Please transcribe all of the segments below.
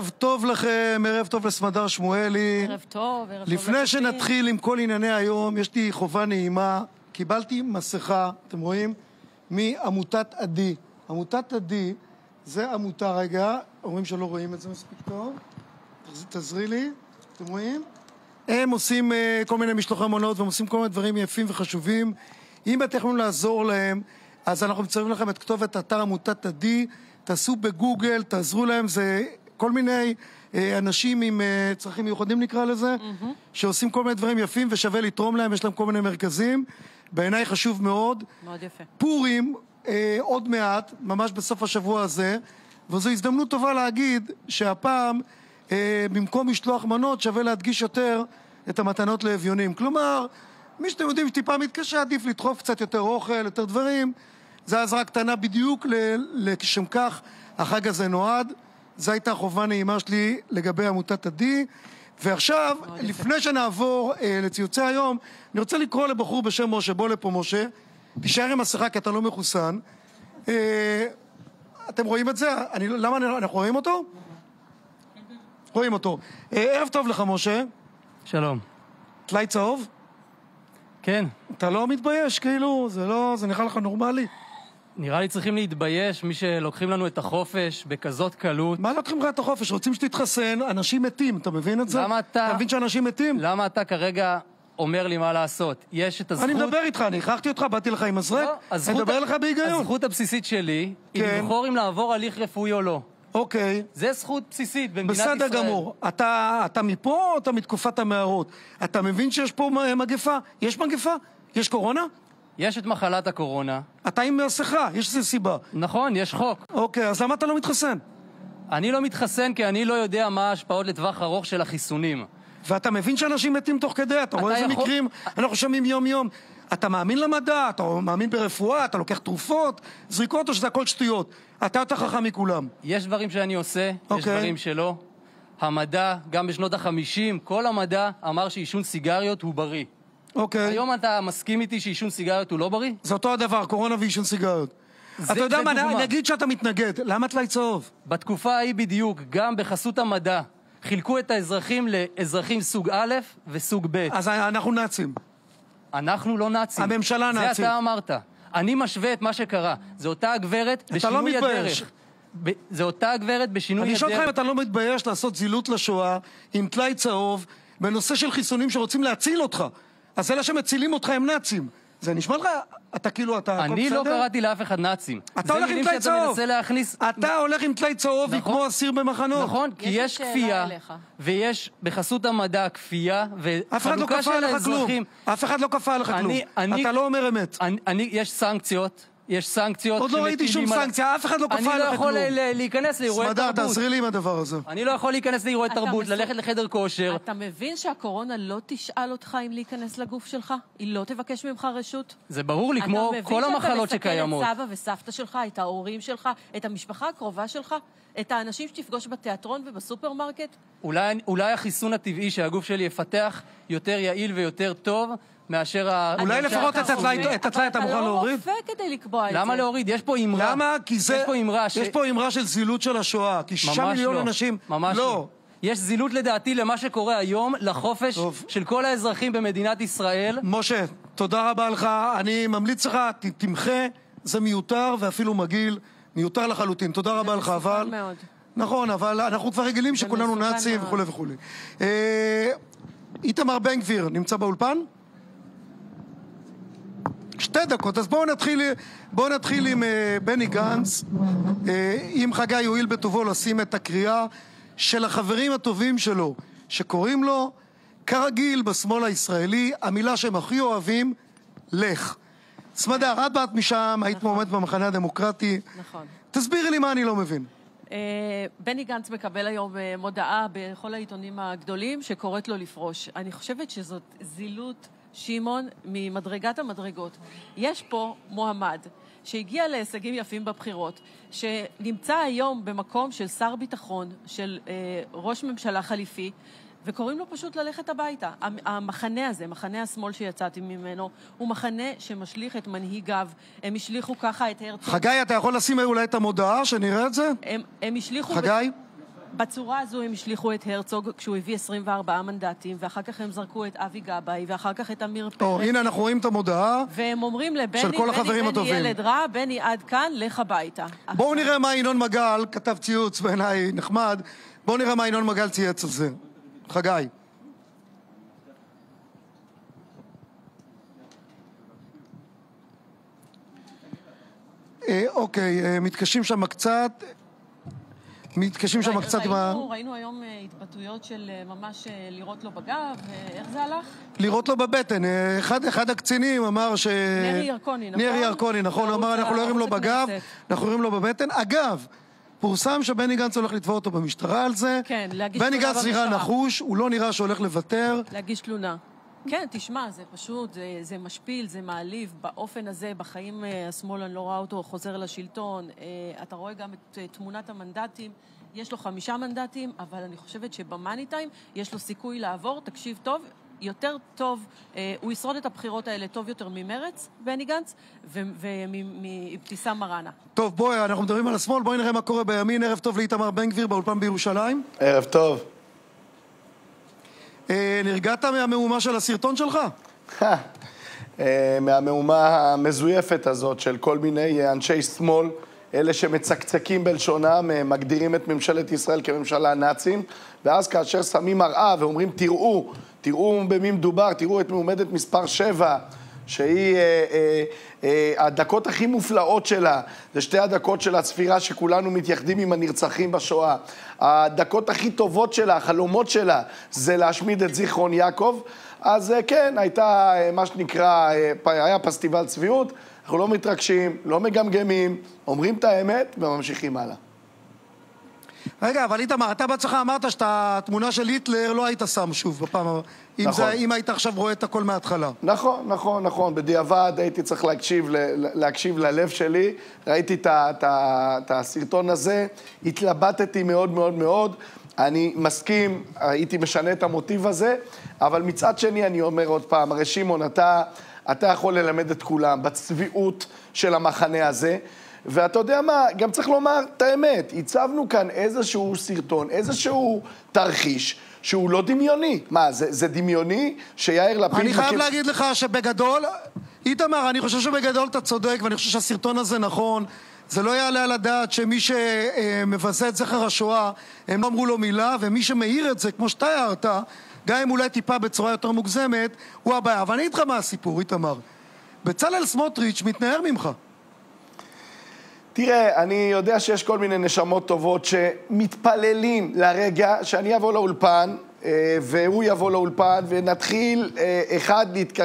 ערב טוב לכם, ערב טוב לסמדר שמואלי. ערב טוב, ערב טוב. לפני שנתחיל עם כל ענייני היום, יש לי חובה נעימה. קיבלתי מסכה, אתם רואים? מעמותת עדי. עמותת עדי זה עמותה, רגע, אומרים שלא רואים את זה מספיק טוב. תעזרי לי, אתם רואים? הם עושים כל מיני משלוחי מנות והם עושים כל מיני דברים יפים וחשובים. אם אתם יכולים לעזור להם, אז אנחנו מציירים לכם את כתובת אתר עמותת עדי. תעשו בגוגל, תעזרו להם, זה כל מיני אנשים עם צרכים מיוחדים נקרא לזה, שעושים כל מיני דברים יפים ושווה לתרום להם, יש להם כל מיני מרכזים. בעיניי חשוב מאוד. מאוד יפה. פורים, עוד מעט, ממש בסוף השבוע הזה, וזו הזדמנות טובה להגיד שהפעם, במקום משלוח מנות, שווה להדגיש יותר את המתנות לאביונים. כלומר, מי שאתם יודעים שטיפה מתקשה, עדיף לדחוף קצת יותר אוכל, יותר דברים. זה עזרה קטנה בדיוק לשם כך החג הזה נועד. זו הייתה חובה נעימה שלי לגבי עמותת עדי. ועכשיו, לפני שנעבור לציוצי היום, אני רוצה לקרוא לבחור בשם משה. בוא לפה משה, תישאר עם מסכה כי אתה לא מחוסן. אתם רואים את זה? למה אנחנו רואים אותו? רואים אותו. ערב טוב לך משה. שלום. טלאי צהוב? כן. אתה לא מתבייש כאילו? זה נראה לך נורמלי? נראה לי צריכים להתבייש מי שלוקחים לנו את החופש בכזאת קלות. מה לוקחים לך את החופש? רוצים שתתחסן, אנשים מתים, אתה מבין את זה? למה אתה מבין שאנשים מתים? למה אתה כרגע אומר לי מה לעשות? יש את הזכות... אני מדבר איתך, אני הכרחתי אותך, באתי לך עם מזרק, אני מדבר לך בהיגיון. הזכות הבסיסית שלי היא לבחור אם לעבור הליך רפואי או לא. אוקיי. זה זכות בסיסית במדינת ישראל. בסדר גמור. אתה מפה או אתה מתקופת המערות? אתה מבין שיש פה מגפה? יש מגפה? יש קורונה? יש את מחלת הקורונה. אתה עם מסכה, יש איזו סיבה. נכון, יש חוק. אוקיי, אז למה אתה לא מתחסן? אני לא מתחסן כי אני לא יודע מה ההשפעות לטווח ארוך של החיסונים. ואתה מבין שאנשים מתים תוך כדי, אתה רואה איזה מקרים, אנחנו שומעים יום יום. אתה מאמין למדע, אתה מאמין ברפואה, אתה לוקח תרופות, זריקות או שזה הכל שטויות. אתה יותר חכם מכולם. יש דברים שאני עושה, יש דברים שלא. המדע, גם בשנות ה-50, כל המדע אמר שעישון סיגריות הוא בריא. אוקיי. היום אתה מסכים איתי שעישון סיגריות הוא לא בריא? זה אותו הדבר, קורונה ועישון סיגריות. אתה יודע מה, נגיד שאתה מתנגד, למה טלאי צהוב? בתקופה ההיא בדיוק, גם בחסות המדע, חילקו את האזרחים לאזרחים סוג א' וסוג ב'. אז אנחנו נאצים. אנחנו לא נאצים. הממשלה נאצים. זה אתה אמרת. אני משווה את מה שקרה. זה אותה הגברת בשינוי הדרך. זה אותה הגברת בשינוי הדרך. אני שואל לך אם אתה לא מתבייש לעשות זילות לשואה עם טלאי צהוב בנושא של חיסונים שרוצים להציל אותך. אז אלה שמצילים אותך הם נאצים. זה נשמע לך, אתה כאילו, אתה... אני לא קראתי לאף אחד נאצים. אתה הולך עם טלאי צהוב. אתה הולך עם טלאי צהוב כמו אסיר במחנות. נכון, כי יש כפייה, ויש בחסות המדע כפייה, וחלוקה של האזרחים. אף אחד לא כפה עליך כלום. אתה לא אומר אמת. יש סנקציות. יש סנקציות. עוד לא ראיתי שום סנקציה, אף אחד לא כפה עליך כלום. אני לא יכול להיכנס לאירועי תרבות. סמדר, תעזרי לי עם הדבר הזה. אני לא יכול להיכנס לאירועי תרבות, ללכת לחדר כושר. אתה מבין שהקורונה לא תשאל אותך אם להיכנס לגוף שלך? היא לא תבקש ממך רשות? זה ברור לי, כמו כל המחלות שקיימות. אתה מבין שאתה מסכן את סבא וסבתא שלך, את ההורים שלך, את המשפחה הקרובה שלך, את האנשים שתפגוש בתיאטרון ובסופרמרקט? אולי החיסון הטבעי שהגוף שלי יפתח יותר יעיל ויותר טוב מאשר אולי לפחות את הטלאי אתה מוכן להוריד? אתה לא רופא כדי לקבוע את זה. למה להוריד? יש פה אמרה. למה? כי יש פה אמרה של זילות של השואה. כי 6 מיליון אנשים... ממש לא. יש זילות לדעתי למה שקורה היום, לחופש של כל האזרחים במדינת ישראל. משה, תודה רבה לך. אני ממליץ לך, תמחה, זה מיותר ואפילו מגעיל. מיותר לחלוטין. תודה רבה לך, אבל... זה מסוכן מאוד. נכון, אבל אנחנו כבר רגילים שכולנו נאצים וכו' וכו'. איתמר בן גביר נמצא באולפן? 2 דקות, אז בואו נתחיל עם בני גנץ. אם חגי יועיל בטובו לשים את הקריאה של החברים הטובים שלו, שקוראים לו, כרגיל בשמאל הישראלי, המילה שהם הכי אוהבים, לך. סמדר, את באת משם, היית מועמדת במחנה הדמוקרטי. נכון. תסבירי לי מה אני לא מבין. בני גנץ מקבל היום מודעה בכל העיתונים הגדולים שקוראת לו לפרוש. אני חושבת שזאת זילות, שמעון, ממדרגת המדרגות. יש פה מועמד שהגיע להישגים יפים בבחירות, שנמצא היום במקום של שר ביטחון, של ראש ממשלה חליפי, וקוראים לו פשוט ללכת הביתה. המחנה הזה, מחנה השמאל שיצאתי ממנו, הוא מחנה שמשליך את מנהיגיו. הם השליחו ככה את הרצוג. חגי, אתה יכול לשים אולי את המודעה, שנראה את זה? הם השליחו... חגי? בצורה הזו הם השליחו את הרצוג כשהוא הביא 24 מנדטים, ואחר כך הם זרקו את אבי גבאי, ואחר כך את אמיר פרץ. הנה אנחנו רואים את המודעה והם אומרים לבני, של כל החברים הטובים. בני ילד רע, בני עד כאן, לך הביתה. בואו נראה מה ינון מגל כתב ציוץ בעיניי נחמד. בואו נראה מה ינון מגל צייץ על זה. חגי. אוקיי, מתקשים שם קצת. ראינו היום התבטאויות של ממש לירות לו בגב, איך זה הלך? לירות לו בבטן. אחד הקצינים אמר ש... נרי ירקוני, נכון? נרי ירקוני, נכון. הוא אמר, אנחנו לא יורים לו בגב, אנחנו יורים לו בבטן. אגב, פורסם שבני גנץ הולך לתבוע אותו במשטרה על זה. כן, להגיש תלונה במשטרה. בני גנץ נראה נחוש, הוא לא נראה שהולך לוותר. להגיש תלונה. כן, תשמע, זה פשוט, זה משפיל, זה מעליב. באופן הזה, בחיים השמאל, אני לא רואה אותו חוזר לשלטון. אתה רואה גם את תמונת המנדטים. יש לו 5 מנדטים, אבל אני חושבת שבמאני טיים יש לו סיכוי לעבור. תקשיב טוב, יותר טוב, הוא ישרוד את הבחירות האלה טוב יותר ממרץ, בני גנץ, ומאבתיסאם מראענה. טוב, בואי, אנחנו מדברים על השמאל, בואי נראה מה קורה בימין. ערב טוב לאיתמר בן גביר באולפן בירושלים. ערב טוב. נרגעת מהמהומה של הסרטון שלך? מהמהומה המזויפת הזאת של כל מיני אנשי שמאל, אלה שמצקצקים בלשונם, מגדירים את ממשלת ישראל כממשלה נאצים, ואז כאשר שמים מראה ואומרים תראו במי מדובר, תראו את מועמדת מספר 7, שהיא הדקות הכי מופלאות שלה, זה 2 הדקות של הספירה שכולנו מתייחדים עם הנרצחים בשואה. הדקות הכי טובות שלה, החלומות שלה, זה להשמיד את זיכרון יעקב. אז כן, הייתה מה שנקרא, היה פסטיבל צביעות, אנחנו לא מתרגשים, לא מגמגמים, אומרים את האמת וממשיכים הלאה. רגע, אבל איתמר, אתה בעצמך אמרת שאתה תמונה של היטלר לא היית שם שוב בפעם, נכון. אם היית עכשיו רואה את הכל מההתחלה. נכון. בדיעבד הייתי צריך להקשיב ללב שלי, ראיתי את הסרטון הזה, התלבטתי מאוד מאוד מאוד, אני מסכים, הייתי משנה את המוטיב הזה, אבל מצד שני אני אומר עוד פעם, הרי שמעון, אתה יכול ללמד את כולם בצביעות של המחנה הזה, ואתה יודע מה, גם צריך לומר את האמת, הצבנו כאן איזשהו סרטון, איזשהו תרחיש, שהוא לא דמיוני. מה, זה דמיוני שיאיר לפיד... אני חייב להגיד לך שבגדול, איתמר, אני חושב שבגדול אתה צודק, ואני חושב שהסרטון הזה נכון, זה לא יעלה על הדעת שמי שמבזה את זכר השואה, הם לא אמרו לו מילה, ומי שמאיר את זה, כמו שאתה הערת, גם אם אולי טיפה בצורה יותר מוגזמת, הוא הבעיה. אבל אני אגיד לך מה הסיפור, איתמר. בצלאל סמוטריץ' מתנער ממך. תראה, אני יודע שיש כל מיני נשמות טובות שמתפללים לרגע שאני אבוא לאולפן, והוא יבוא לאולפן, ונתחיל אחד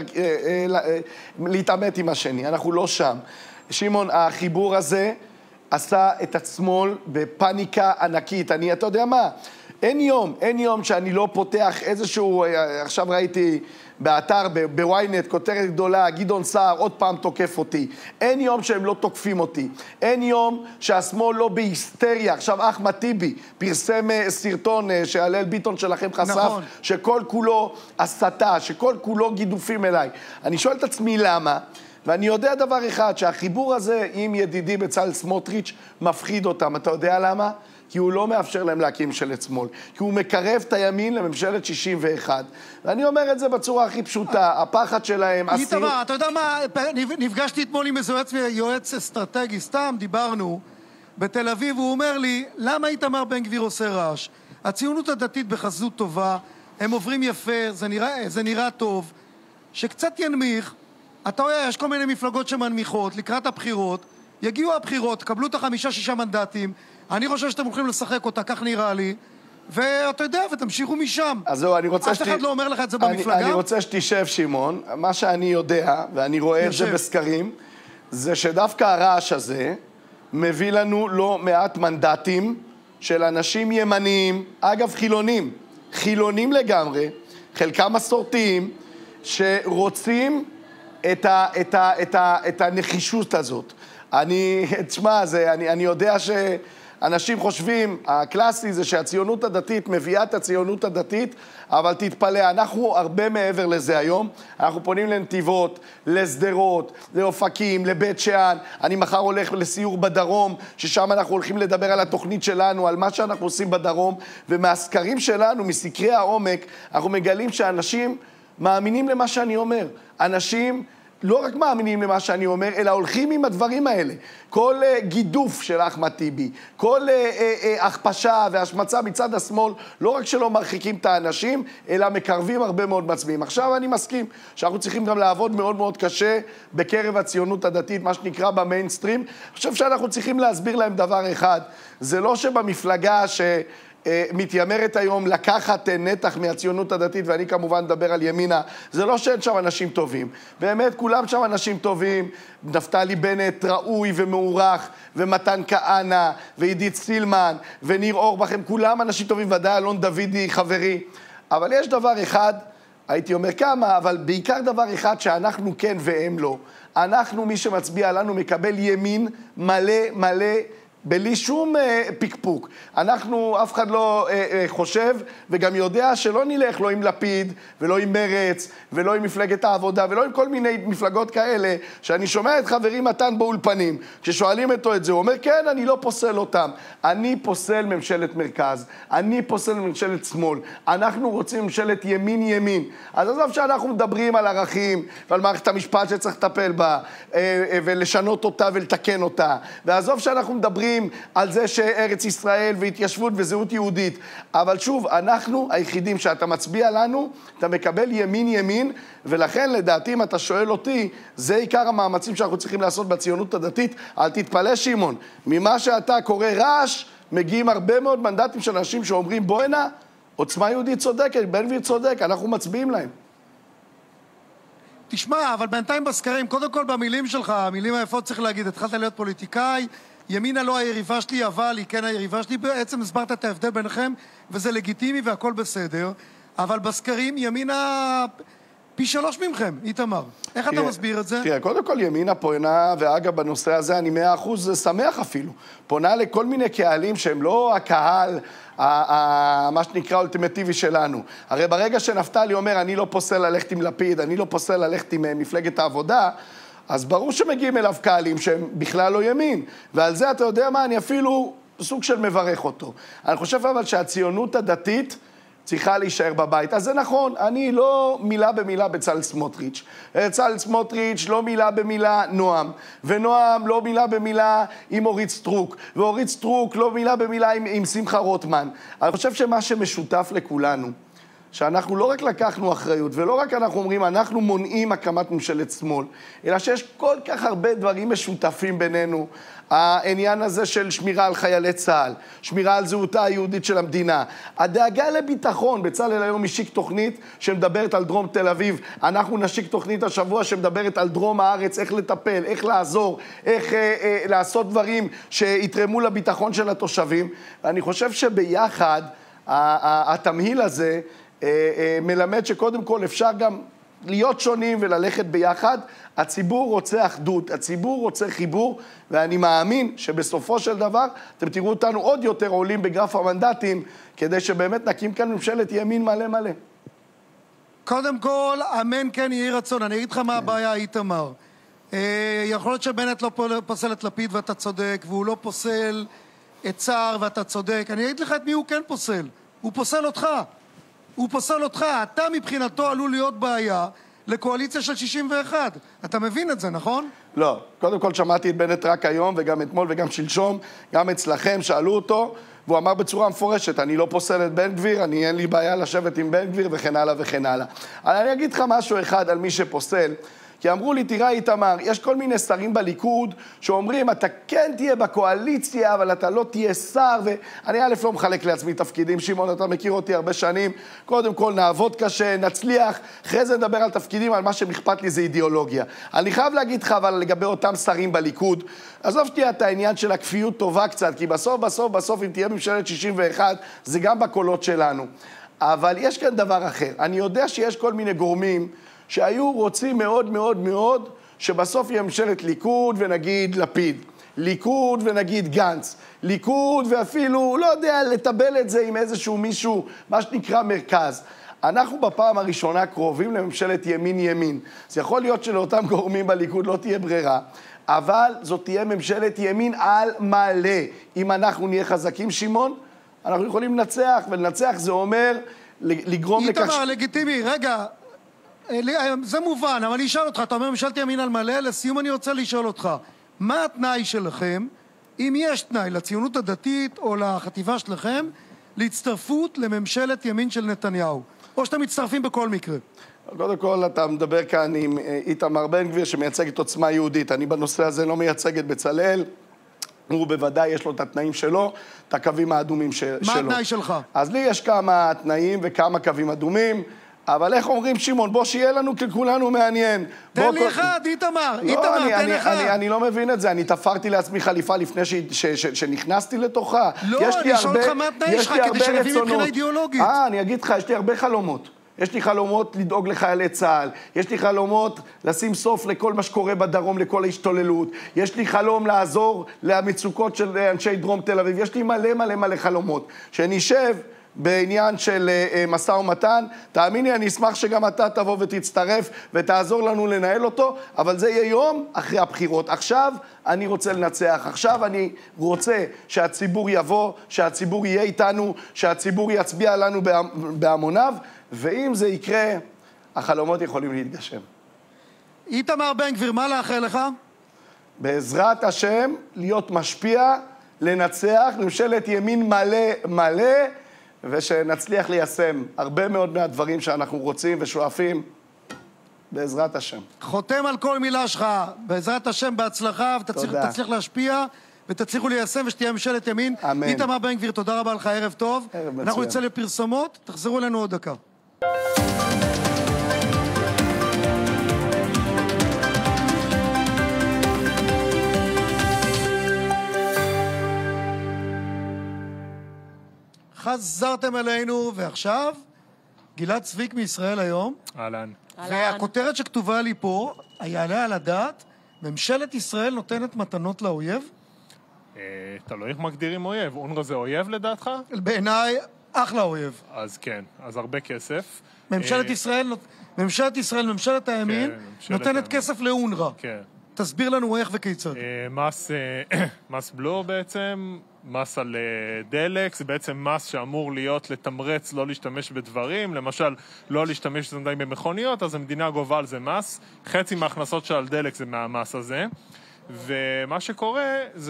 להתעמת עם השני. אנחנו לא שם. שמעון, החיבור הזה עשה את השמאל בפניקה ענקית. אתה יודע מה? אין יום שאני לא פותח איזשהו, עכשיו ראיתי באתר, בוויינט, כותרת גדולה, גדעון סער עוד פעם תוקף אותי. אין יום שהם לא תוקפים אותי. אין יום שהשמאל לא בהיסטריה. עכשיו אחמד טיבי פרסם סרטון שהלל ביטון שלכם חשף, נכון. שכל כולו הסתה, שכל כולו גידופים אליי. אני שואל את עצמי למה, ואני יודע דבר אחד, שהחיבור הזה עם ידידי בצלאל סמוטריץ' מפחיד אותם. אתה יודע למה? כי הוא לא מאפשר להם להקים ממשלת שמאל, כי הוא מקרב את הימין לממשלת 61. ואני אומר את זה בצורה הכי פשוטה, הפחד שלהם... איתמר, אתה יודע מה, נפגשתי אתמול עם איזה יועץ אסטרטגי, סתם דיברנו בתל אביב, הוא אומר לי, למה איתמר בן גביר עושה רעש? הציונות הדתית בחזות טובה, הם עוברים יפה, זה נראה טוב, שקצת ינמיך, אתה רואה, יש כל מיני מפלגות שמנמיכות, לקראת הבחירות, יגיעו הבחירות, קבלו את 5-6 מנדטים, אני חושב שאתם הולכים לשחק אותה, כך נראה לי, ואתה יודע, ותמשיכו משם. אז זהו, אני רוצה אף אחד לא אומר לך את זה במפלגה? אני רוצה שתשב, שמעון. מה שאני יודע, ואני רואה את זה בסקרים, זה שדווקא הרעש הזה מביא לנו לא מעט מנדטים של אנשים ימניים, אגב חילונים לגמרי, חלקם מסורתיים, שרוצים את הנחישות הזאת. תשמע, אני יודע אנשים חושבים, הקלאסי זה שהציונות הדתית מביאה את הציונות הדתית, אבל תתפלא, אנחנו הרבה מעבר לזה היום. אנחנו פונים לנתיבות, לסדרות, לאופקים, לבית שאן. אני מחר הולך לסיור בדרום, ששם אנחנו הולכים לדבר על התוכנית שלנו, על מה שאנחנו עושים בדרום, ומהסקרים שלנו, מסקרי העומק, אנחנו מגלים שאנשים מאמינים למה שאני אומר. אנשים לא רק מאמינים למה שאני אומר, אלא הולכים עם הדברים האלה. כל גידוף של אחמד טיבי, כל הכפשה והשמצה מצד השמאל, לא רק שלא מרחיקים את האנשים, אלא מקרבים הרבה מאוד מצביעים. עכשיו אני מסכים שאנחנו צריכים גם לעבוד מאוד מאוד קשה בקרב הציונות הדתית, מה שנקרא במיינסטרים. אני חושב שאנחנו צריכים להסביר להם דבר אחד. זה לא שבמפלגה מתיימרת היום לקחת נתח מהציונות הדתית, ואני כמובן מדבר על ימינה, זה לא שאין שם אנשים טובים. באמת, כולם שם אנשים טובים. נפתלי בנט ראוי ומעורך, ומתן כהנא, ועידית סילמן, וניר אורבך, הם כולם אנשים טובים, ודאי אלון דוידי חברי. אבל יש דבר אחד, הייתי אומר כמה, אבל בעיקר דבר אחד שאנחנו כן והם לא. אנחנו, מי שמצביע לנו, מקבל ימין מלא מלא, בלי שום פיקפוק. אנחנו, אף אחד לא חושב, וגם יודע שלא נלך לא עם לפיד, ולא עם מרץ, ולא עם מפלגת העבודה, ולא עם כל מיני מפלגות כאלה, שאני שומע את חברי מתן באולפנים, כששואלים אותו את זה, הוא אומר, כן, אני לא פוסל אותם. אני פוסל ממשלת מרכז, אני פוסל ממשלת שמאל, אנחנו רוצים ממשלת ימין-ימין. אז עזוב שאנחנו מדברים על ערכים, ועל מערכת המשפט שצריך לטפל בה, ולשנות אותה ולתקן אותה. ועזוב שאנחנו מדברים על זה שארץ ישראל והתיישבות וזהות יהודית. אבל שוב, אנחנו היחידים שאתה מצביע לנו, אתה מקבל ימין-ימין, ולכן לדעתי, אם אתה שואל אותי, זה עיקר המאמצים שאנחנו צריכים לעשות בציונות הדתית. אל תתפלא, שמעון, ממה שאתה קורא רעש, מגיעים הרבה מאוד מנדטים של אנשים שאומרים, בוא הנה, עוצמה יהודית צודקת, בן גביר צודק, אנחנו מצביעים להם. תשמע, אבל בינתיים בסקרים, קודם כל במילים שלך, המילים היפות צריך להגיד, התחלת להיות פוליטיקאי, ימינה לא היריבה שלי, אבל היא כן היריבה שלי. בעצם הסברת את ההבדל ביניכם, וזה לגיטימי והכל בסדר. אבל בסקרים ימינה פי 3 ממכם, איתמר. איך אתה מסביר את זה? תראה, קודם כל ימינה פונה, ואגב בנושא הזה אני 100% שמח אפילו. פונה לכל מיני קהלים שהם לא הקהל, מה שנקרא אולטימטיבי שלנו. הרי ברגע שנפתלי אומר, אני לא פוסל ללכת עם לפיד, אני לא פוסל ללכת עם מפלגת העבודה, אז ברור שמגיעים אליו קהלים שהם בכלל לא ימין. ועל זה אתה יודע מה, אני אפילו סוג של מברך אותו. אני חושב אבל שהציונות הדתית צריכה להישאר בבית. אז זה נכון, אני לא מילה במילה בצלאל סמוטריץ'. בצלאל סמוטריץ' לא מילה במילה נועם. ונועם לא מילה במילה עם אורית סטרוק. ואורית סטרוק לא מילה במילה עם שמחה רוטמן. אני חושב שמה שמשותף לכולנו, שאנחנו לא רק לקחנו אחריות, ולא רק אנחנו אומרים, אנחנו מונעים הקמת ממשלת שמאל, אלא שיש כל כך הרבה דברים משותפים בינינו. העניין הזה של שמירה על חיילי צה"ל, שמירה על זהותה היהודית של המדינה, הדאגה לביטחון. בצלאל היום השיק תוכנית שמדברת על דרום תל אביב, אנחנו נשיק תוכנית השבוע שמדברת על דרום הארץ, איך לטפל, איך לעזור, איך לעשות דברים שיתרמו לביטחון של התושבים. אני חושב שביחד התמהיל הזה מלמד שקודם כל אפשר גם להיות שונים וללכת ביחד. הציבור רוצה אחדות, הציבור רוצה חיבור, ואני מאמין שבסופו של דבר אתם תראו אותנו עוד יותר עולים בגרף המנדטים, כדי שבאמת נקים כאן ממשלת ימין מלא מלא. קודם כל, אמן כן יהי רצון. אני אגיד לך מה הבעיה, איתמר. יכול להיות שבנט לא פוסל את לפיד ואתה צודק, והוא לא פוסל את סער ואתה צודק. אני אגיד לך את מי הוא כן פוסל. הוא פוסל אותך. הוא פוסל אותך. אתה מבחינתו עלול להיות בעיה לקואליציה של 61. אתה מבין את זה, נכון? לא. קודם כל שמעתי את בנט רק היום, וגם אתמול וגם שלשום, גם אצלכם, שאלו אותו, והוא אמר בצורה מפורשת, אני לא פוסל את בן גביר, אין לי בעיה לשבת עם בן גביר וכן הלאה וכן הלאה. אבל אני אגיד לך משהו אחד על מי שפוסל, כי אמרו לי, תראה איתמר, יש כל מיני שרים בליכוד שאומרים, אתה כן תהיה בקואליציה, אבל אתה לא תהיה שר, ואני א' לא מחלק לעצמי תפקידים. שמעון, אתה מכיר אותי הרבה שנים, קודם כל נעבוד קשה, נצליח, אחרי זה נדבר על תפקידים, על מה שמכפת לי זה אידיאולוגיה. אני חייב להגיד לך, אבל לגבי אותם שרים בליכוד, עזוב שתהיה את העניין של הכפיות טובה קצת, כי בסוף, אם תהיה ממשלת 61, זה גם בקולות שלנו. אבל יש כאן דבר אחר. אני יודע שיש כל מיני גורמים שהיו רוצים מאוד מאוד מאוד שבסוף יהיה ממשלת ליכוד ונגיד לפיד. ליכוד ונגיד גנץ, ליכוד ואפילו, לא יודע, לטבל את זה עם איזשהו מישהו, מה שנקרא מרכז. אנחנו בפעם הראשונה קרובים לממשלת ימין-ימין. זה יכול להיות שלאותם גורמים בליכוד לא תהיה ברירה, אבל זאת תהיה ממשלת ימין על מלא. אם אנחנו נהיה חזקים, שמעון, אנחנו יכולים לנצח, ולנצח זה אומר לגרום לכך... איתמר, לגיטימי, רגע, זה מובן, אבל אני אשאל אותך, אתה אומר ממשלת ימין על מלא, לסיום אני רוצה לשאול אותך, מה התנאי שלכם, אם יש תנאי לציונות הדתית או לחטיבה שלכם, להצטרפות לממשלת ימין של נתניהו? או שאתם מצטרפים בכל מקרה? קודם כל, אתה מדבר כאן עם איתמר בן גביר שמייצג את עוצמה יהודית. אני בנושא הזה לא מייצג את בצלאל. הוא בוודאי יש לו את התנאים שלו, את הקווים האדומים שלו. מה התנאי שלך? אז לי יש כמה תנאים וכמה קווים אדומים, אבל איך אומרים, שמעון, בוא שיהיה לנו ככולנו מעניין. תן לי אחד, איתמר, תן אחד. אני לא מבין את זה, אני תפרתי לעצמי חליפה לפני שנכנסתי לתוכה. לא, אני אשאל אותך מה התנאי שלך, כדי שנבין מבחינה אידיאולוגית. אני אגיד לך, יש לי הרבה חלומות. יש לי חלומות לדאוג לחיילי צה"ל, יש לי חלומות לשים סוף לכל מה שקורה בדרום, לכל ההשתוללות, יש לי חלום לעזור למצוקות של אנשי דרום תל אביב, יש לי מלא חלומות. שנשב בעניין של משא ומתן, תאמיני, אני אשמח שגם אתה תבוא ותצטרף ותעזור לנו לנהל אותו, אבל זה יהיה יום אחרי הבחירות. עכשיו אני רוצה לנצח, עכשיו אני רוצה שהציבור יבוא, שהציבור יהיה איתנו, שהציבור יצביע לנו בהמוניו, ואם זה יקרה, החלומות יכולים להתגשם. איתמר בן גביר, מה לאחל לך? בעזרת השם, להיות משפיע, לנצח, ממשלת ימין מלא, ושנצליח ליישם הרבה מאוד מהדברים שאנחנו רוצים ושואפים, בעזרת השם. חותם על כל מילה שלך, בעזרת השם, בהצלחה, ותצליח להשפיע, ותצליחו ליישם ושתהיה ממשלת ימין. אמן. איתמר בן גביר, תודה רבה לך, ערב טוב. ערב מצוין. אנחנו נצא לפרסומות, תחזרו אלינו עוד דקה. חזרתם אלינו, ועכשיו גלעד צביק מישראל היום. אהלן. והכותרת שכתובה לי פה, היעלה על הדעת, ממשלת ישראל נותנת מתנות לאויב? תלוי איך מגדירים אויב. אונר"א זה אויב לדעתך? בעיניי, אחלה אויב. אז כן, אז הרבה כסף. ממשלת ישראל, ממשלת הימין, נותנת כסף לאונר"א. כן. תסביר לנו איך וכיצד. מס בלו בעצם, מס על דלק, זה בעצם מס שאמור להיות לתמרץ לא להשתמש בדברים, למשל לא להשתמש במכוניות, אז המדינה גובה על זה מס, חצי מההכנסות שלה על דלק זה מהמס הזה, ומה שקורה זה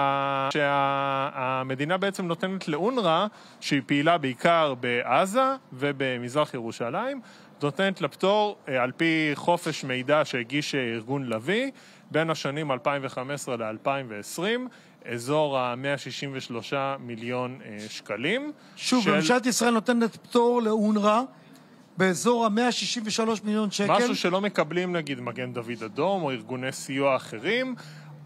שהמדינה בעצם נותנת לאונר"א, שהיא פעילה בעיקר בעזה ובמזרח ירושלים, נותנת לפטור על פי חופש מידע שהגיש ארגון לוי, בין השנים 2015 ל-2020, אזור ה-163 מיליון שקלים. שוב, ממשלת ישראל נותנת פטור לאונר"א, באזור ה-163 מיליון שקל. משהו שלא מקבלים, נגיד, מגן דוד אדום או ארגוני סיוע אחרים.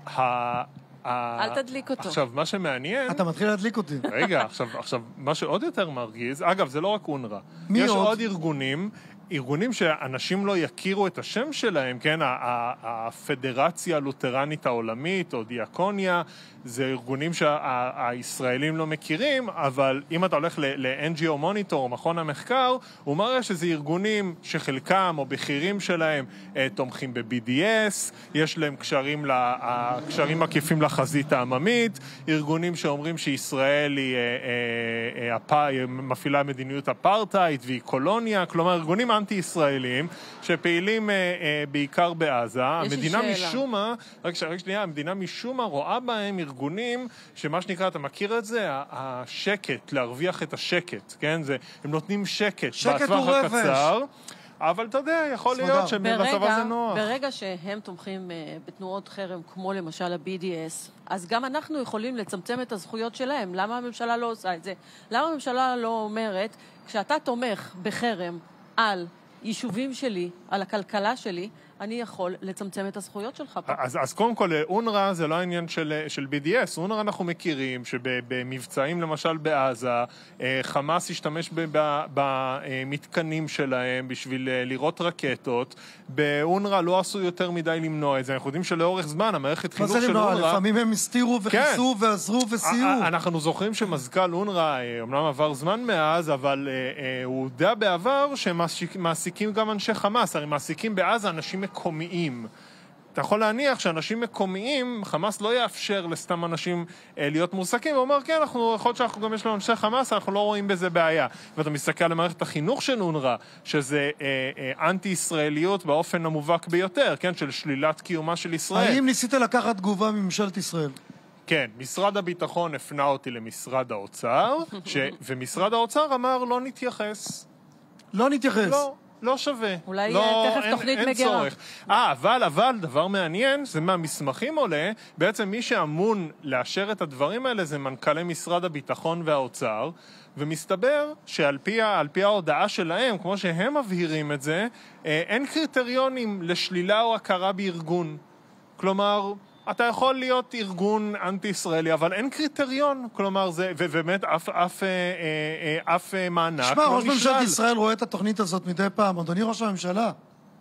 אל תדליק אותו. עכשיו, מה שמעניין... אתה מתחיל להדליק אותי. רגע, עכשיו, מה שעוד יותר מרגיז, אגב, זה לא רק אונר"א. מי יש עוד? עוד ארגונים שאנשים לא יכירו את השם שלהם, כן? הפדרציה הלותרנית העולמית או דיאקוניה, זה ארגונים שהישראלים לא מכירים, אבל אם אתה הולך ל-NGO מוניטור, מכון המחקר, הוא מראה שזה ארגונים שחלקם או בכירים שלהם תומכים ב-BDS, יש להם קשרים עקיפים לחזית העממית, ארגונים שאומרים שישראל היא מפעילה מדיניות אפרטהייד והיא קולוניה, כלומר ארגונים אנטי-ישראלים שפעילים בעיקר בעזה. המדינה משום מה, רק שנייה, המדינה משום מה רואה בהם ארגונים שמה שנקרא, אתה מכיר את זה? השקט, להרוויח את השקט, כן? הם נותנים שקט בטווח הקצר, אבל אתה יודע, יכול להיות שבמצב הזה נוח. ברגע שהם תומכים בתנועות חרם, כמו למשל ה-BDS, אז גם אנחנו יכולים לצמצם את הזכויות שלהם. למה הממשלה לא עושה את זה? למה הממשלה לא אומרת, כשאתה תומך בחרם על יישובים שלי, על הכלכלה שלי, אני יכול לצמצם את הזכויות שלך פה. אז קודם כל, אונר"א זה לא העניין של BDS. אונר"א אנחנו מכירים שבמבצעים למשל בעזה, חמאס השתמש במתקנים שלהם בשביל לראות רקטות. באונר"א לא עשו יותר מדי למנוע את זה. אנחנו יודעים שלאורך זמן המערכת חינוך של אונר"א... מה זה למנוע? לפעמים הם הסתירו וחיסו ועזרו וסייעו. אנחנו זוכרים שמזכ"ל אונר"א, אמנם עבר זמן מאז, אבל הוא הודע בעבר שהם מעסיקים גם אנשי חמאס. הרי מעסיקים בעזה אנשים מקומיים. אתה יכול להניח שאנשים מקומיים, חמאס לא יאפשר לסתם אנשים להיות מועסקים, הוא אומר, כן, יכול להיות שאנחנו גם יש לנו אנשי חמאס, אנחנו לא רואים בזה בעיה. ואתה מסתכל על מערכת החינוך של אונר"א, שזה אנטי-ישראליות באופן המובהק ביותר, כן, של שלילת קיומה של ישראל. האם ניסית לקחת תגובה מממשלת ישראל? כן, משרד הביטחון הפנה אותי למשרד האוצר, ומשרד האוצר אמר, לא נתייחס. לא נתייחס. לא שווה. אולי לא, תכף תוכנית אין מגירה. צורך. אבל דבר מעניין, זה מהמסמכים עולה, בעצם מי שאמון לאשר את הדברים האלה זה מנכ"לי משרד הביטחון והאוצר, ומסתבר שעל פי ההודעה שלהם, כמו שהם מבהירים את זה, אין קריטריונים לשלילה או הכרה בארגון. כלומר, אתה יכול להיות ארגון אנטי-ישראלי, אבל אין קריטריון, כלומר זה, ובאמת אף מענק. שמע, ראש ממשלת ישראל רואה את התוכנית הזאת מדי פעם. אדוני ראש הממשלה,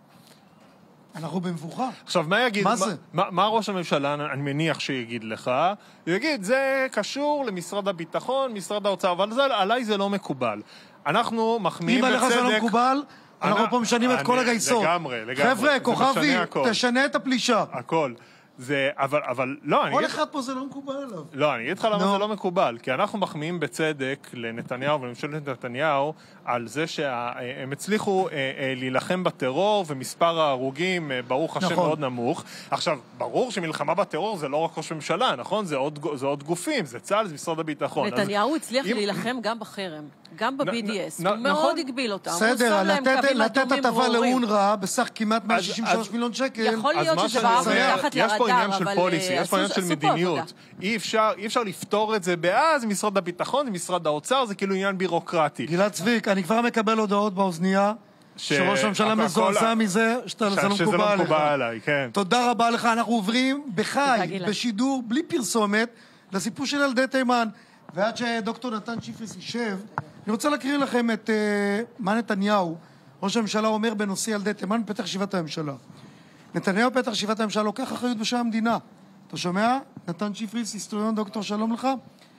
אנחנו במבוכה. עכשיו, מה יגיד? מה זה? מה ראש הממשלה, אני מניח שיגיד לך? הוא יגיד, זה קשור למשרד הביטחון, משרד האוצר, אבל עליי זה לא מקובל. אנחנו מחמיאים בצדק... אם עליך זה לא מקובל, אנחנו פה משנים את כל הגייסות. לגמרי. חבר'ה, כוכבי, תשנה את הפלישה. הכל. זה, אבל לא, כל אחד פה זה לא מקובל עליו. לא, אני אגיד לך למה זה לא מקובל, כי אנחנו מחמיאים בצדק לנתניהו ולממשלת נתניהו על זה שהם הצליחו להילחם בטרור, ומספר ההרוגים, ברוך השם, מאוד נמוך. עכשיו, ברור שמלחמה בטרור זה לא רק ראש ממשלה, נכון? זה עוד גופים, זה צה"ל, זה משרד הביטחון. נתניהו הצליח להילחם גם בחרם, גם ב-BDS, הוא מאוד הגביל אותם. בסדר, לתת הטבה לאונר"א בסך כמעט 163 מיליון שקל. יכול להיות שזה בער מתחת יש פה לרדאר, עניין של פוליסי, יש פה עניין של מדיניות. אי אפשר לפתור את זה באז, משרד הביטחון, זה משרד האוצר, זה כאילו עניין בירוקרטי. גלעד צביק, אני כבר מקבל הודעות באוזנייה, שראש הממשלה מזועזע מזה, שזה לא מקובל עליי, כן. תודה רבה לך, אנחנו עוברים בחי, בשידור, בלי פרסומת, לסיפור של ילדי תימן. ועד שדוקטור נתן צ'יפריס יישב, אני רוצה להקריא לכם את מה נתניהו, ראש הממשלה, אומר בנושא ילדי תימן בפתח ישיבת הממשלה. נתניהו בפתח ישיבת הממשלה לוקח אחריות בשם המדינה. אתה שומע? נתן צ'יפריס, היסטוריון, דוקטור, שלום לך.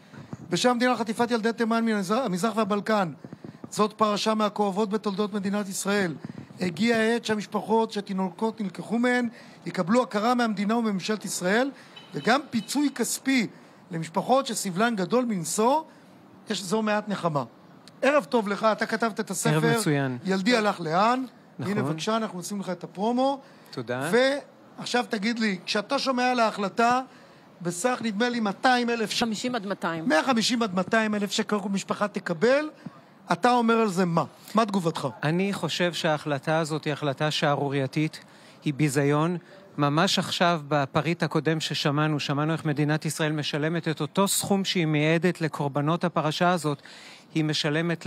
בשם המדינה חטיפת ילדי תימן מהמזרח והבלקן. זאת פרשה מהכואבות בתולדות מדינת ישראל. הגיע העת שהמשפחות שתינוקות נלקחו מהן יקבלו הכרה מהמדינה ומממשלת ישראל, וגם פיצוי כספי למשפחות שסבלן גדול מנשוא, יש זו מעט נחמה. ערב טוב לך, אתה כתבת את הספר. ערב מצוין. ילדי הלך לאן. נכון. הנה בבקשה, אנחנו נשים לך את הפרומו. תודה. ועכשיו תגיד לי, כשאתה שומע על ההחלטה, בסך נדמה לי 200,000 שקל. 50 עד 200. 150 עד 200,000 שקל משפחה תקבל, אתה אומר על זה מה? מה תגובתך? אני חושב שההחלטה הזאת היא החלטה שערורייתית, היא ביזיון. ממש עכשיו, בפריט הקודם שמענו איך מדינת ישראל משלמת את אותו סכום שהיא מייעדת לקורבנות הפרשה הזאת, היא משלמת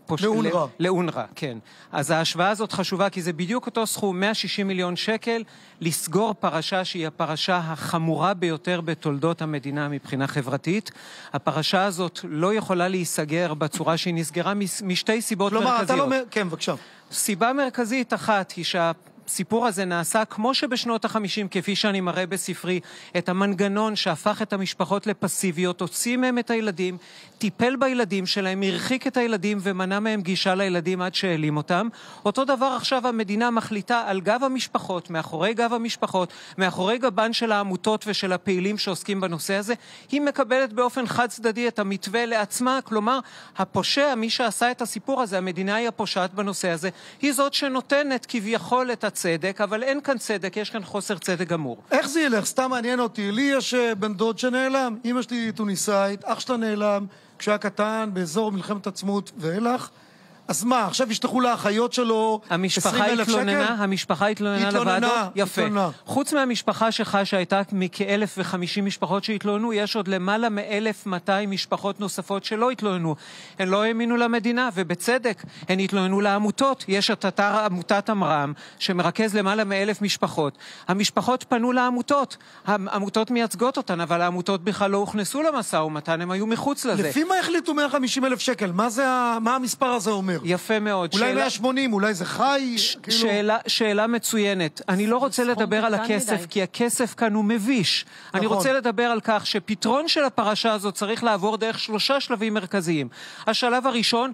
לאונר"א, כן. אז ההשוואה הזאת חשובה, כי זה בדיוק אותו סכום, 160 מיליון שקל, לסגור פרשה שהיא הפרשה החמורה ביותר בתולדות המדינה מבחינה חברתית. הפרשה הזאת לא יכולה להיסגר בצורה שהיא נסגרה משתי סיבות מרכזיות. אתה לא אומר, כן, בבקשה. סיבה מרכזית אחת היא הסיפור הזה נעשה כמו שבשנות ה-50, כפי שאני מראה בספרי, את המנגנון שהפך את המשפחות לפסיביות, הוציא מהם את הילדים, טיפל בילדים שלהם, הרחיק את הילדים ומנע מהם גישה לילדים עד שהעלים אותם. אותו דבר עכשיו המדינה מחליטה על גב המשפחות, מאחורי גב המשפחות, מאחורי גבן של העמותות ושל הפעילים שעוסקים בנושא הזה. היא מקבלת באופן חד צדדי את המתווה לעצמה, כלומר, הפושע, מי שעשה את הסיפור הזה, המדינה היא הפושעת בנושא הזה, היא זאת שנותנת כביכול את הצדק, אבל אין כאן צדק, יש כאן חוסר צדק גמור. איך זה ילך? סתם מעניין אותי. לי יש בן דוד שנעלם, אמא שלי טוניסאית, אח שלה נעלם, כשהיה קטן באזור מלחמת עצמות ואילך, אז מה, עכשיו ישתחו לאחיות שלו 20,000 שקל? המשפחה התלוננה לוועדות? יפה. חוץ מהמשפחה שלך שהייתה מכ-1,050 משפחות שהתלוננו, יש עוד למעלה מ-1,200 משפחות נוספות שלא התלוננו. הן לא האמינו למדינה, ובצדק, הן התלוננו לעמותות. יש את אתר עמותת אמרם, שמרכז למעלה מ-1,000 משפחות. המשפחות פנו לעמותות. העמותות מייצגות אותן, אבל העמותות בכלל לא הוכנסו למשא ומתן, הם היו מחוץ לזה. לפי מה החליטו 150,000 שקל? מה המספר הזה אומר? יפה מאוד. אולי 180, אולי זה חי? שאלה מצוינת. אני לא רוצה לדבר על הכסף, כי הכסף כאן הוא מביש. אני רוצה לדבר על כך שפתרון של הפרשה הזאת צריך לעבור דרך 3 שלבים מרכזיים. השלב הראשון,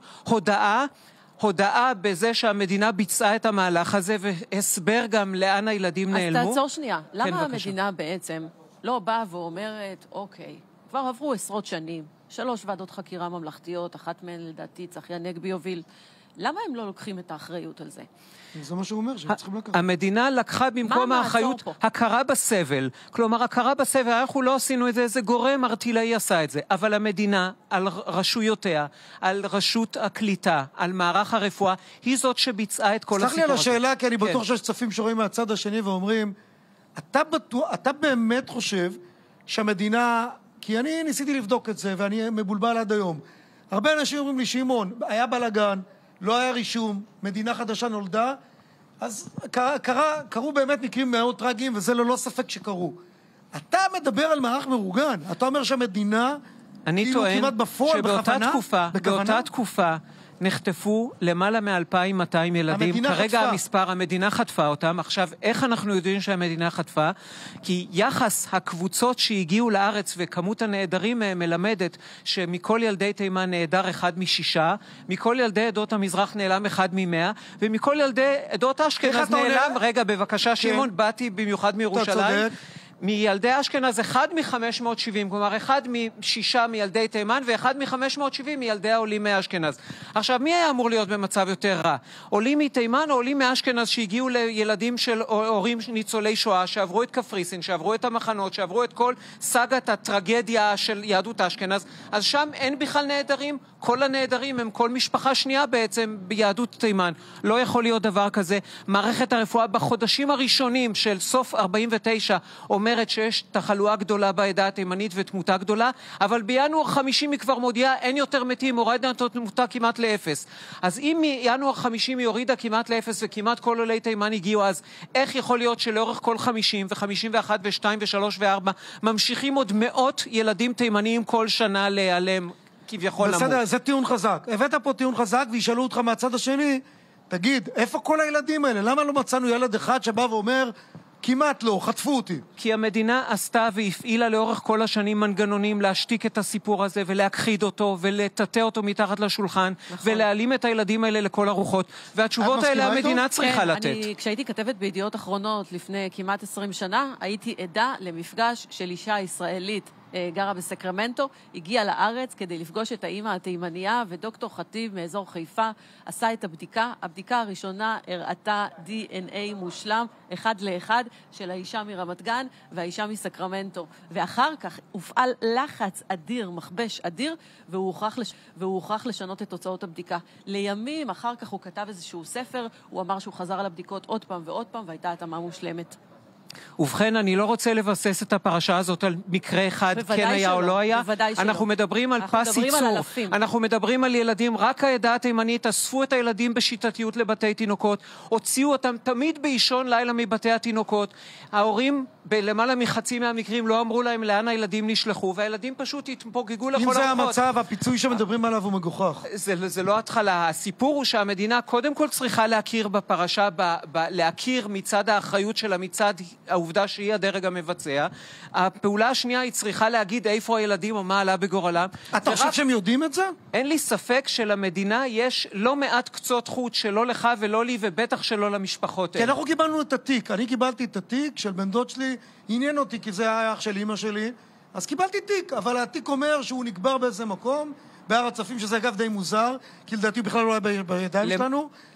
הודעה בזה שהמדינה ביצעה את המהלך הזה, והסבר גם לאן הילדים נעלמו. אז תעצור שנייה. למה המדינה בעצם לא באה ואומרת, אוקיי, כבר עברו עשרות שנים, 3 ועדות חקירה ממלכתיות, אחת מהן לדעתי צחי הנגבי יוביל. למה הם לא לוקחים את האחריות על זה? זה מה שהוא אומר, שהם צריכים לקחת. המדינה לקחה במקום האחריות הכרה בסבל. כלומר, הכרה בסבל, אנחנו לא עשינו את זה, איזה גורם ארטילאי עשה את זה. אבל המדינה, על רשויותיה, על רשות הקליטה, על מערך הרפואה, היא זאת שביצעה את כל הסיפור הזה. סלח לי על השאלה, כי אני בטוח שיש צפים שרואים מהצד השני ואומרים, אתה באמת חושב שהמדינה, כי אני ניסיתי לבדוק את זה, ואני מבולבל עד היום. הרבה אנשים אומרים לי, שמעון, היה בלגן, לא היה רישום, מדינה חדשה נולדה, אז קרו באמת מקרים מאוד טרגיים, וזה ללא ספק שקרו. אתה מדבר על מערך מאורגן, אתה אומר שהמדינה, אני טוען שבאותה תקופה נחטפו למעלה מ-2,200 ילדים. כרגע המספר, המדינה חטפה אותם. עכשיו, איך אנחנו יודעים שהמדינה חטפה? כי יחס הקבוצות שהגיעו לארץ וכמות הנעדרים מלמדת שמכל ילדי תימן נעדר 1 מ-6, מכל ילדי עדות המזרח נעלם 1 מ-100, ומכל ילדי עדות אשכנז נעלם, רגע, בבקשה, שמעון, באתי במיוחד מירושלים. מילדי אשכנז 1 מ-570, כלומר 1 מ-6 מילדי תימן ו1 מ-570 מילדי העולים מאשכנז. עכשיו, מי היה אמור להיות במצב יותר רע? עולים מתימן או עולים מאשכנז שהגיעו לילדים של הורים ניצולי שואה, שעברו את קפריסין, שעברו את המחנות, שעברו את כל סגת הטרגדיה של יהדות אשכנז, אז שם אין בכלל נעדרים, כל הנעדרים הם כל משפחה שנייה בעצם ביהדות תימן. לא יכול להיות דבר כזה. מערכת הרפואה בחודשים הראשונים של סוף 49 אומרת שיש תחלואה גדולה בעדה התימנית ותמותה גדולה, אבל בינואר 50 היא כבר מודיעה, אין יותר מתים, הורדנה את התמותה כמעט לאפס. אז אם מינואר 50 היא הורידה כמעט לאפס וכמעט כל עולי תימן הגיעו, אז איך יכול להיות שלאורך כל 50 ו-51 ו-2 ו-3 ו-4 ממשיכים עוד מאות ילדים תימניים כל שנה להיעלם כביכול למות? בסדר, זה טיעון חזק. הבאת פה טיעון חזק וישאלו אותך מהצד השני, תגיד, איפה כל הילדים האלה? למה לא מצאנו ילד אחד שבא ואומר, כמעט לא, חטפו אותי? כי המדינה עשתה והפעילה לאורך כל השנים מנגנונים להשתיק את הסיפור הזה ולהכחיד אותו ולטאטא אותו מתחת לשולחן, ולהעלים את הילדים האלה לכל הרוחות. והתשובות האלה המדינה צריכה לתת. כשהייתי כתבת בידיעות אחרונות לפני כמעט 20 שנה, הייתי עדה למפגש של אישה ישראלית גרה בסקרמנטו, הגיעה לארץ כדי לפגוש את האמא התימניה, ודוקטור חטיב מאזור חיפה עשה את הבדיקה. הבדיקה הראשונה הראתה DNA מושלם, 1 ל-1, של האישה מרמת גן והאישה מסקרמנטו. ואחר כך הופעל לחץ אדיר, מכבש אדיר, והוא הוכרח לשנות את תוצאות הבדיקה. לימים, אחר כך הוא כתב איזשהו ספר, הוא אמר שהוא חזר על הבדיקות עוד פעם ועוד פעם, והייתה התאמה מושלמת. ובכן, אני לא רוצה לבסס את הפרשה הזאת על מקרה אחד, כן היה או לא היה. אנחנו מדברים על פס ייצור. אנחנו מדברים על ילדים, רק העדה התימנית אספו את הילדים בשיטתיות לבתי תינוקות, הוציאו אותם תמיד באישון לילה מבתי התינוקות. ההורים בלמעלה מחצי מהמקרים לא אמרו להם לאן הילדים נשלחו, והילדים פשוט התפוגגו לכל הרוחות. אם זה המצב, הפיצוי שמדברים עליו הוא מגוחך. זה לא התחלה. הסיפור הוא שהמדינה קודם כל צריכה להכיר בפרשה, להכיר מצד האחריות שלה, מצד העובדה שהיא הדרג המבצע. הפעולה השנייה היא צריכה להגיד איפה הילדים או מה עלה בגורלם. אתה חושב שהם יודעים את זה? אין לי ספק שלמדינה יש לא מעט קצות חוט, שלא לך ולא לי, ובטח שלא למשפחות. כי אנחנו קיבלנו את התיק. אני קיבלתי את התיק של בן דוד שלי, עניין אותי כי זה היה אח של אמא שלי, אז קיבלתי תיק, אבל התיק אומר שהוא נקבר באיזה מקום, בהר הצופים, שזה אגב די מוזר, כי לדעתי בכלל לא היה בידיים שלנו.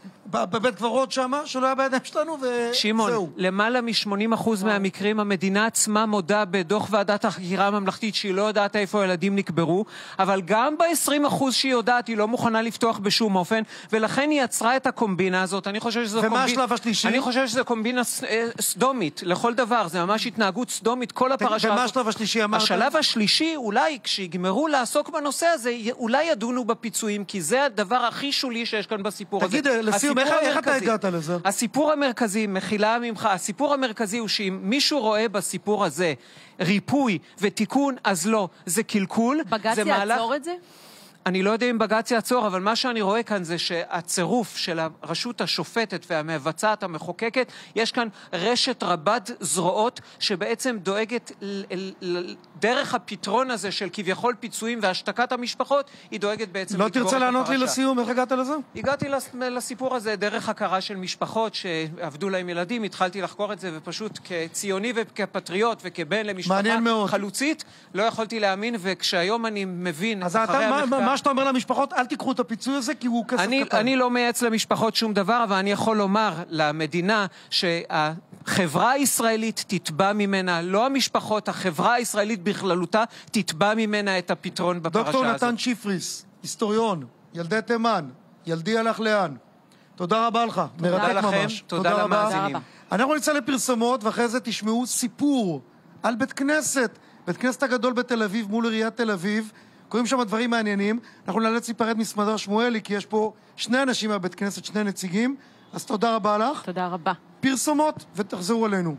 בבית קברות שמה, שלא היה בידיים שלנו, וזהו. שמעון, למעלה מ-80% מהמקרים המדינה עצמה מודה בדוח ועדת החקירה הממלכתית שהיא לא יודעת איפה הילדים נקברו, אבל גם ב-20% שהיא יודעת היא לא מוכנה לפתוח בשום אופן, ולכן היא יצרה את הקומבינה הזאת. אני חושב שזו ומה השלב השלישי? אני חושב שזו קומבינה סדומית, לכל דבר. זה ממש התנהגות סדומית, כל הפרשה הזאת. ומה השלב השלישי אמרת? השלב השלישי, אולי כשיגמרו לעסוק בנושא הזה, אולי ידונו בפיצויים, כי זה הדבר הכי שולי שיש כאן בסיפור הזה. תגיד, לסיום, איך אתה הגעת לזה? הסיפור המרכזי, מחילה ממך, הסיפור המרכזי הוא שאם מישהו רואה בסיפור הזה ריפוי ותיקון, אז לא. זה קלקול. בג"ץ יעצור את זה? אני לא יודע אם בג"ץ יעצור, אבל מה שאני רואה כאן זה שהצירוף של הרשות השופטת והמבצעת המחוקקת, יש כאן רשת רבת זרועות שבעצם דואגת דרך הפתרון הזה של כביכול פיצויים והשתקת המשפחות, היא דואגת בעצם... לא תרצה לענות לי לסיום, איך הגעת לזה? הגעתי לסיפור הזה דרך הכרה של משפחות שעבדו להם ילדים, התחלתי לחקור את זה ופשוט כציוני וכפטריוט וכבן למשפחה חלוצית, לא יכולתי להאמין, וכשהיום אני מבין אז מה שאתה אומר למשפחות, אל תיקחו את הפיצוי הזה, כי הוא כסף קטן. אני לא מייעץ למשפחות שום דבר, אבל אני יכול לומר למדינה שהחברה הישראלית תתבע ממנה, לא המשפחות, החברה הישראלית בכללותה תתבע ממנה את הפתרון בפרשה הזאת. דוקטור נתן שיפריס, היסטוריון, ילדי תימן, ילדי הלך לאן. תודה רבה לך, מרתק ממש. תודה למאזינים. אנחנו נצא לפרסומות, ואחרי זה תשמעו סיפור על בית כנסת, בית כנסת הגדול בתל אביב מול עיריית תל אביב. קוראים שם דברים מעניינים. אנחנו נאלץ להיפרד מסמדר שמואלי, כי יש פה שני אנשים מהבית כנסת, שני נציגים. אז תודה רבה לך. תודה רבה. פרסומות, ותחזרו אלינו.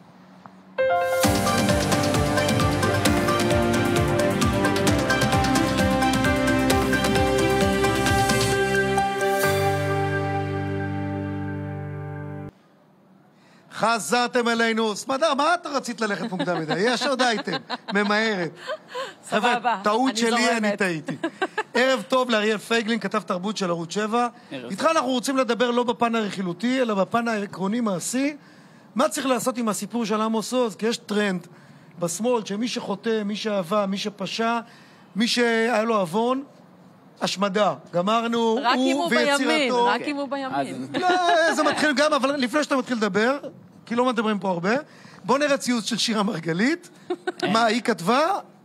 חזרתם אלינו. סמדר, מה אתה רצית ללכת מוקדם מדי? ישר דייתם, ממהרת. סבבה, טעות שלי, אני טעיתי. ערב טוב לאריאל פייגלין, כתב תרבות של ערוץ 7. איתך אנחנו רוצים לדבר לא בפן הרכילותי, אלא בפן העקרוני מעשי. מה צריך לעשות עם הסיפור של עמוס עוז? כי יש טרנד בשמאל שמי שחוטא, מי שאהבה, מי שפשע, מי שהיה לו אבון, השמדה. גמרנו, הוא ויצירתו. רק אם הוא בימין. לא, זה מתחיל גם, אבל לפני שאתה מתחיל לדבר, כי לא מדברים פה הרבה, בוא נראה ציוץ של שירה מרגלית. מה היא כתבה?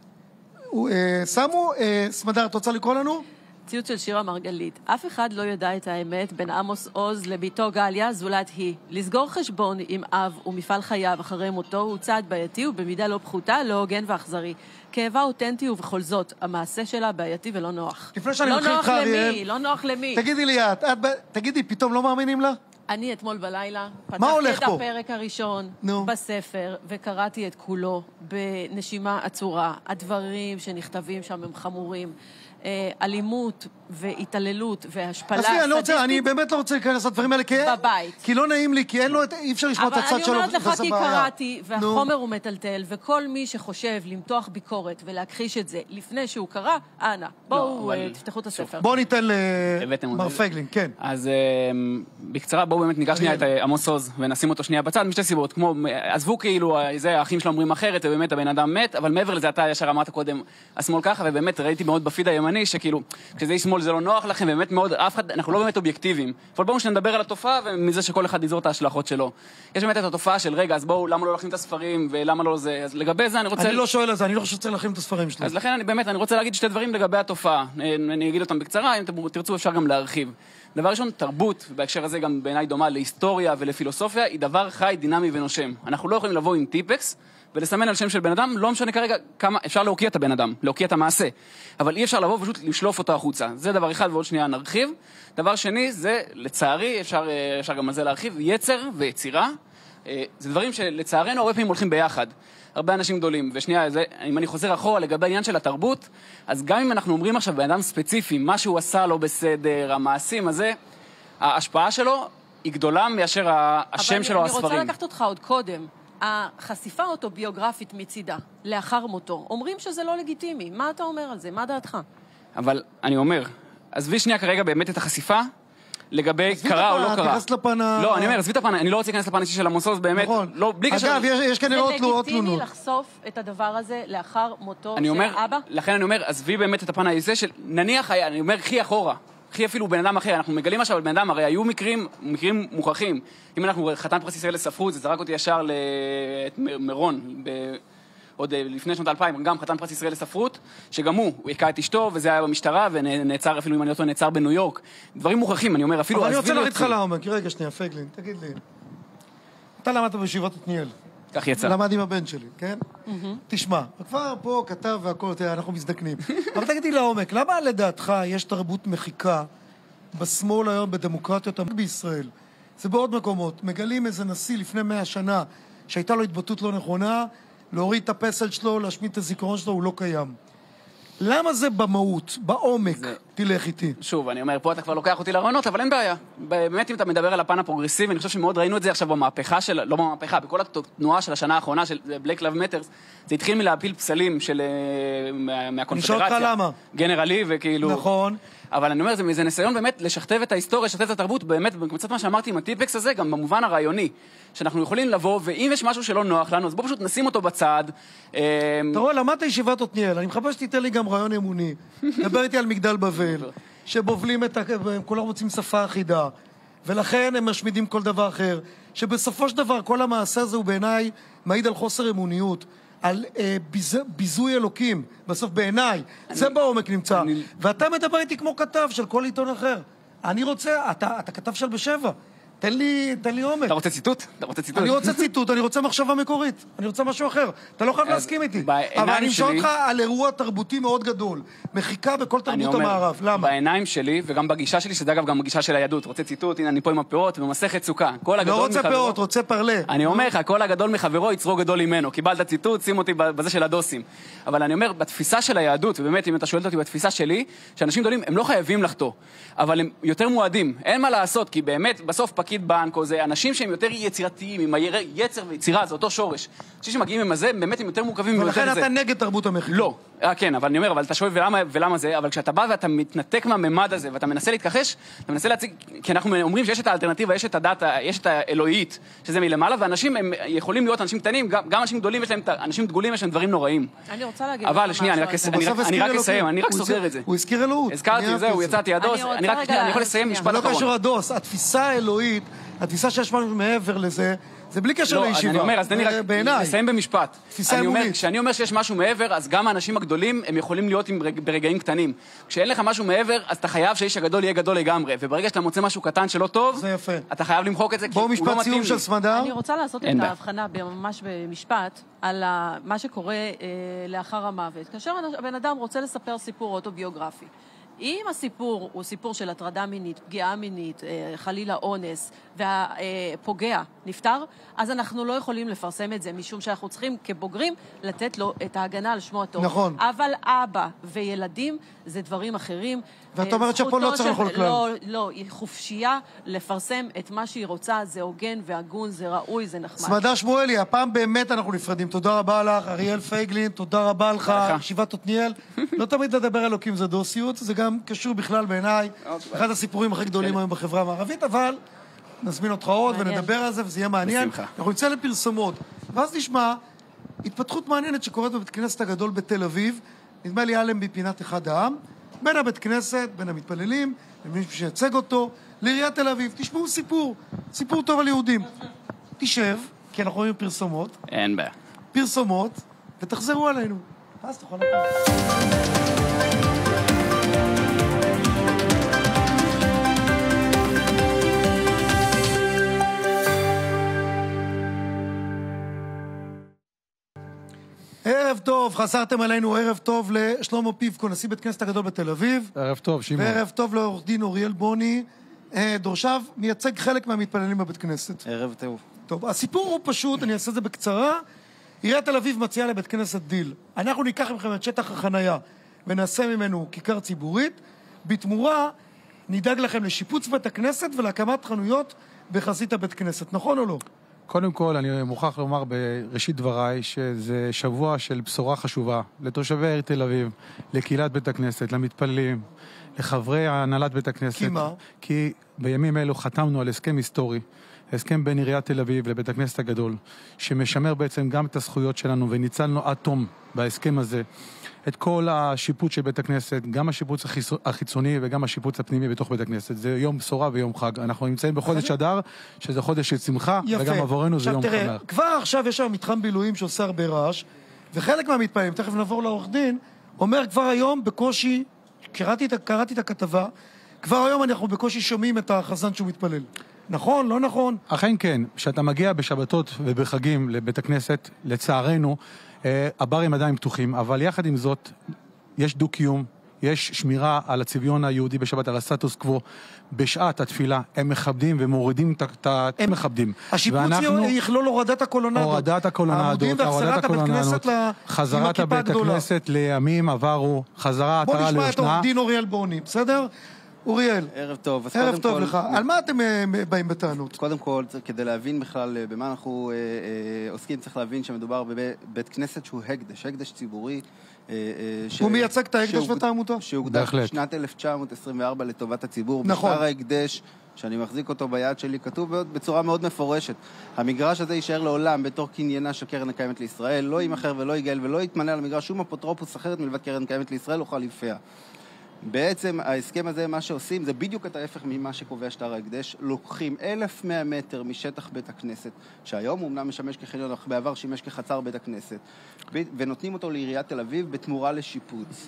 שמו, סמדר, את רוצה לקרוא לנו? ציוץ של שירה מרגלית. אף אחד לא ידע את האמת בין עמוס עוז לביתו גליה, זולת היא. לסגור חשבון עם אב ומפעל חייו אחרי מותו הוא צעד בעייתי ובמידה לא פחותה, לא הוגן ואכזרי. כאבה אותנטי ובכל זאת, המעשה שלה בעייתי ולא נוח. לפני שאני מתחיל לך, אריאל. לא נוח למי. תגידי לי, תגידי, פתאום לא מאמינים לה? אני אתמול בלילה פתחתי את הפרק הראשון בספר וקראתי את כולו בנשימה עצורה. הדברים שנכתבים שם הם חמורים. אלימות והתעללות והשפלה סדיסטית. אני באמת לא רוצה להיכנס לדברים האלה, בבית. כי לא נעים לי, כי אי אפשר לשמוע את הצד שלו. אבל אני אומרת לך כי קראתי, והחומר הוא מטלטל, וכל מי שחושב למתוח ביקורת ולהכחיש את זה לפני שהוא קרא, אנא, בואו תפתחו את הספר. בואו ניתן למר פייגלין, כן. אז בקצרה, בואו באמת ניגש שנייה את עמוס עוז, ונשים אותו שנייה בצד, משתי סיבות, כמו, עזבו כאילו, זה האחים שלו אומרים אחרת, ובאמת הבן אדם מת, אבל מעבר לזה, אתה ישר אמרת קודם, השמאל ככה, ובאמת ראיתי מאוד בפיד הימני, שכאילו, כשזה איש שמאל זה לא נוח לכם, באמת מאוד, אף אחד, אנחנו לא באמת אובייקטיביים. אבל בואו שנדבר על התופעה, ומזה שכל אחד יזור את ההשלכות שלו. יש באמת את התופעה של, רגע, אז בואו, למה לא להכין את הספרים, ולמה לא זה, אז לגבי זה אני רוצה... אני לא שואל על זה, אני לא חושב שצריך להכין את הספרים שלי. אז לכן אני רוצה להגיד שתי דברים לגבי התופעה. אני אגיד אותם בקצרה, אם תרצו אפשר גם להרחיב. דבר ראשון, תרבות, בהקשר הזה גם בעיניי דומה להיסטוריה ולפילוסופיה, היא דבר חי, דינמי ונושם. אנחנו לא יכולים לבוא עם טיפקס ולסמן על שם של בן אדם, לא משנה כרגע כמה, אפשר להוקיע את הבן אדם, להוקיע את המעשה, אבל אי אפשר לבוא ופשוט לשלוף אותו החוצה. זה דבר אחד, ועוד שנייה נרחיב. דבר שני, זה לצערי, אפשר גם על זה להרחיב, יצר ויצירה. זה דברים שלצערנו הרבה פעמים הולכים ביחד. הרבה אנשים גדולים, ושנייה, אם אני חוזר אחורה לגבי העניין של התרבות, אז גם אם אנחנו אומרים עכשיו בן אדם ספציפי, מה שהוא עשה לא בסדר, המעשים הזה, ההשפעה שלו היא גדולה מאשר השם שלו, הספרים. אבל אני רוצה לקחת אותך עוד קודם. החשיפה האוטוביוגרפית מצידה, לאחר מותו, אומרים שזה לא לגיטימי. מה אתה אומר על זה? מה דעתך? אבל אני אומר, עזבי שנייה כרגע באמת את החשיפה, לגבי קרה או לא קרה. תיכנס לפן לא, אני אומר, עזבי את הפן, אני לא רוצה להיכנס לפן אישי של עמוס עוז, באמת, לא, בלי קשר... אגב, יש כנראה עוד תלונות. זה לגיטימי לחשוף את הדבר הזה לאחר מותו של אבא? לכן אני אומר, עזבי באמת את הפן הזה של, נניח, אני אומר, קחי הכי אפילו בן אדם אחר, אנחנו מגלים עכשיו על בן אדם, הרי היו מקרים מוכרחים. אם אנחנו חתן פרס ישראל לספרות, זה זרק אותי ישר למרון, עוד לפני שנות 2000, גם חתן פרס ישראל לספרות, שגם הוא הכה את אשתו, וזה היה במשטרה, ונעצר אפילו, אם אני אותו, נעצר בניו יורק. דברים מוכרחים, אני אומר, אפילו... אבל אני רוצה להגיד לך לעומק, רגע שנייה, פייגלין, תגיד לי. אתה למדת בישיבת עתניאל. כך יצא. למד עם הבן שלי, כן? תשמע, כבר פה כתב והכל, אנחנו מזדקנים. אבל תגידי לעומק, למה לדעתך יש תרבות מחיקה בשמאל היום בדמוקרטיות בישראל? זה בעוד מקומות. מגלים איזה נשיא לפני 100 שנה שהייתה לו התבטאות לא נכונה, להוריד את הפסל שלו, להשמיד את הזיכרון שלו, הוא לא קיים. למה זה במהות, בעומק, תלך איתי? שוב, אני אומר, פה אתה כבר לוקח אותי לרעיונות, אבל אין בעיה. באמת, אם אתה מדבר על הפן הפרוגרסיבי, אני חושב שמאוד ראינו את זה עכשיו במהפכה של, לא במהפכה, בכל התנועה של השנה האחרונה של Black Lives Matter, זה התחיל מלהפיל פסלים של, מהקונפדרציה. אני שואל אותך למה. גנרלי וכאילו... נכון. אבל אני אומר, זה ניסיון באמת לשכתב את ההיסטוריה, לשכתב את התרבות, באמת, בקצת מה שאמרתי עם הטיפקס הזה, גם במובן הרעיוני, שאנחנו יכולים לבוא, ואם יש משהו שלא נוח לנו, אז בוא פשוט נשים אותו בצד. אתה רואה, למדת ישיבת עתניאל, אני מחפש שתיתן לי גם רעיון אמוני. דבר איתי על מגדל בבל, שבובלים את כולם רוצים שפה אחידה, ולכן הם משמידים כל דבר אחר, שבסופו של דבר כל המעשה הזה הוא בעיניי מעיד על חוסר אמוניות. על ביזוי אלוקים, בסוף בעיניי, זה בעומק נמצא. ואתה מדבר איתי כמו כתב של כל עיתון אחר. אני רוצה, אתה כתב של בשבע. תן לי עומק. אתה רוצה ציטוט? אני רוצה ציטוט, אני רוצה מחשבה מקורית. אני רוצה משהו אחר. אתה לא חייב להסכים איתי. אבל אני משאול אותך על אירוע תרבותי מאוד גדול. מחיקה בכל תרבות המערב. למה? בעיניים שלי, וגם בגישה שלי, שזה אגב גם בגישה של היהדות. רוצה ציטוט, הנה אני פה עם הפירות, במסכת סוכה. לא רוצה פירות, רוצה פרלה. אני אומר לך, כל הגדול מחברו יצרו גדול ממנו. קיבלת ציטוט, שים אותי בזה של הדוסים. אבל אני אומר, בתפיסה של היהדות, ובאמת, אם אתה שואלת אותי בתפיסה שלי, שאנשים גדולים, הם לא חייבים לחטוא, אבל הם יותר מועדים. אין מה לעשות, כי באמת, בסוף פקיד בנק, או זה אנשים שהם יותר יצירתיים, עם היצר ויצירה, זה אותו שורש. אנשים שמגיעים עם הזה, באמת הם יותר מורכבים ויותר זה. ולכן אתה נגד תרבות המחיקה. לא, כן, אבל אני אומר, אבל אתה שואל ולמה זה, אבל כשאתה בא ואתה מתנתק מהממד הזה, ואתה מנסה להתכחש, אתה מנסה להציג, כי אנחנו אומרים שיש את האלטרנטיבה, יש את הדאטה, יש את האלוהית, שזה מלמעלה, ואנשים הם יכולים להיות אנשים קטנים, גם אנשים גדולים יש להם, אנשים דגולים יש להם דברים נוראים. אני רוצה להגיד אבל שנייה, אני רק אסיים, אני רק סוגר את זה. הוא הזכיר אלוהות. הזכרתי, זהו, יצאתי הדוס, אני יכול לסיים משפט אחרון. לא קשור הדוס, התפיסה האלוהית, התפיסה שיש משהו מעבר לזה, זה בלי קשר לישיבה. אני אומר, אז תן לי רק לסיים במשפט. תפיסה אמונית. כשאני אומר שיש משהו מעבר, אז גם האנשים הגדולים, הם יכולים להיות ברגעים קטנים. כשאין לך משהו מעבר, אז אתה חייב שהאיש הגדול יהיה גדול לגמרי. וברגע שאתה מוצא משהו קטן שלא טוב, זה יפה. אתה חייב למחוק את זה, כי הוא לא מתאים לי. בואו משפט סיום של סמדר. אני רוצה לעשות את ההבחנה ממש במשפט, על מה שקורה לאחר המוות. כאשר הבן אדם רוצה לספר סיפור אוטוביוגרפי. אם הסיפור הוא סיפור של הטרדה מינית, פגיעה מינית, חלילה אונס, והפוגע נפטר, אז אנחנו לא יכולים לפרסם את זה, משום שאנחנו צריכים כבוגרים לתת לו את ההגנה על שמו הטוב. נכון. אבל אבא וילדים זה דברים אחרים. ואת אומרת שפה לא צריך לכל כלל. לא, היא חופשייה לפרסם את מה שהיא רוצה, זה הוגן והגון, זה ראוי, זה נחמד. סמדר שמואלי, הפעם באמת אנחנו נפרדים. תודה רבה לך, אריאל פייגלין, תודה רבה לך, ישיבת עתניאל. לא תמיד לדבר אלוקים זה דוסיות, זה גם קשור בכלל בעיניי, אחד הסיפורים הכי גדולים היום בחברה המערבית, אבל נזמין אותך עוד ונדבר על זה וזה יהיה מעניין. אנחנו נצא לפרסומות, ואז נשמע התפתחות מעניינת שקורית בבית כנסת הגדול בתל אביב, נדמה לי אלם בפינת אחד העם, בין הבית כנסת, בין המתפללים, למי שייצג אותו, לעיריית תל אביב. תשמעו סיפור טוב על יהודים. תשב, כי אנחנו רואים פרסומות. אין בעיה. פרסומות, ותחזרו עלינו. אז תוכל לקרוא. ערב טוב, חסרתם עלינו, ערב טוב לשלמה פיבקו, נשיא בית כנסת הגדול בתל אביב. ערב טוב, שמעון. וערב טוב לעורך דין אוריאל בוני, דורשיו מייצג חלק מהמתפללים בבית כנסת. ערב טוב. טוב, הסיפור הוא פשוט, אני אעשה את זה בקצרה. עיריית תל אביב מציעה לבית כנסת דיל. אנחנו ניקח מכם את שטח החנייה ונעשה ממנו כיכר ציבורית. בתמורה נדאג לכם לשיפוץ בית הכנסת ולהקמת חנויות בחזית הבית כנסת. נכון או לא? קודם כל, אני מוכרח לומר בראשית דבריי שזה שבוע של בשורה חשובה לתושבי העיר תל אביב, לקהילת בית הכנסת, למתפללים, לחברי הנהלת בית הכנסת. כי מה? כי בימים אלו חתמנו על הסכם היסטורי הסכם בין עיריית תל אביב לבית הכנסת הגדול, שמשמר בעצם גם את הזכויות שלנו, וניצלנו עד תום בהסכם הזה את כל השיפוץ של בית הכנסת, גם השיפוץ החיצוני וגם השיפוץ הפנימי בתוך בית הכנסת. זה יום בשורה ויום חג. אנחנו נמצאים בחודש אדר, שזה חודש של שמחה, וגם עבורנו זה יום חג. כבר עכשיו יש שם מתחם בילויים שעושה הרבה רעש, וחלק מהמתפללים, תכף נעבור לעורך דין, אומר כבר היום בקושי, קראתי את הכתבה, כבר היום אנחנו בקושי שומעים את החזן שהוא מתפלל. נכון? לא נכון? אכן כן. כשאתה מגיע בשבתות ובחגים לבית הכנסת, לצערנו, הברים עדיין פתוחים, אבל יחד עם זאת, יש דו-קיום, יש שמירה על הצביון היהודי בשבת, על הסטטוס קוו. בשעת התפילה הם מכבדים ומורידים הם מכבדים. השיפוץ יכלול הורדת הקולונדות. הורדת הקולונדות, חזרת הבית הכנסת לימים עברו, חזרה עטרה ליושנה. בוא נשמע את עורך דין אוריאל בוני, בסדר? אוריאל. ערב טוב. ערב טוב לך. על מה אתם באים בטענות? קודם כל, כדי להבין בכלל במה אנחנו עוסקים, צריך להבין שמדובר בבית כנסת שהוא הקדש ציבורי. הוא מייצג את ההקדש ואת העמותה? שהוקדש בשנת 1924 לטובת הציבור. נכון. בשטר ההקדש, שאני מחזיק אותו ביד שלי, כתוב בצורה מאוד מפורשת. המגרש הזה יישאר לעולם בתור קניינה של קרן הקיימת לישראל, לא יימכר ולא ייגאל ולא יתמנה על המגרש שום אפוטרופוס אחרת מלבד קרן הקיימת לישראל או חליפיה. בעצם ההסכם הזה, מה שעושים, זה בדיוק את ההפך ממה שקובע שטר ההקדש. לוקחים 1,100 מטר משטח בית הכנסת, שהיום הוא אמנם משמש כחניון, אך בעבר שימש כחצר בית הכנסת, ונותנים אותו לעיריית תל אביב בתמורה לשיפוץ.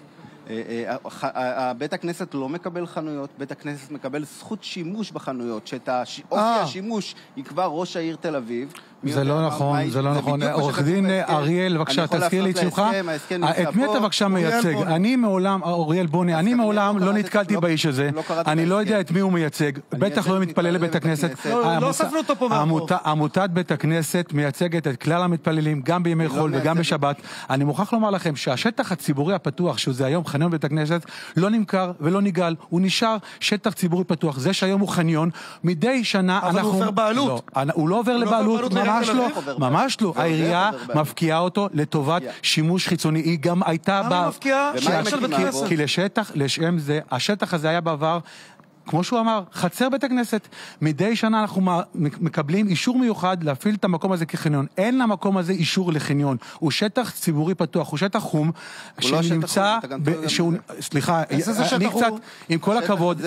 בית הכנסת לא מקבל חנויות, בית הכנסת מקבל זכות שימוש בחנויות, שאת אופי השימוש יקבע ראש העיר תל אביב. זה לא נכון, זה לא נכון. עורך דין אריאל, בבקשה, תזכיר לי את שמך. את מי אתה בבקשה מייצג? אני מעולם, אוריאל בוני, אני מעולם לא נתקלתי באיש הזה. אני לא יודע את מי הוא מייצג. בטח לא מתפלל לבית הכנסת. לא ספנו אותו פה מאחור. עמותת בית הכנסת מייצגת את כלל המתפללים, גם בימי חול וגם בשבת. אני מוכרח לומר לכם שהשטח הציבורי הפתוח, שזה היום חניון בית הכנסת, לא נמכר ולא ניגל. הוא נשאר שטח ציבורי פתוח. זה שהיום הוא חניון, מדי שנה אנחנו... אבל הוא עובר בעלות. הוא לא עובר לבעלות, ממש לא. ממש לא. העירייה מפקיעה אותו לטובת שימוש חיצוני. היא גם הייתה... למה מפקיעה? כי לשם זה, השטח הזה היה בעבר, כמו שהוא אמר, חצר בית הכנסת. מדי שנה אנחנו מקבלים אישור מיוחד להפעיל את המקום הזה כחניון. אין למקום הזה אישור לחניון. הוא שטח ציבורי פתוח, הוא שטח חום, שנמצא... סליחה, אני קצת, עם כל הכבוד,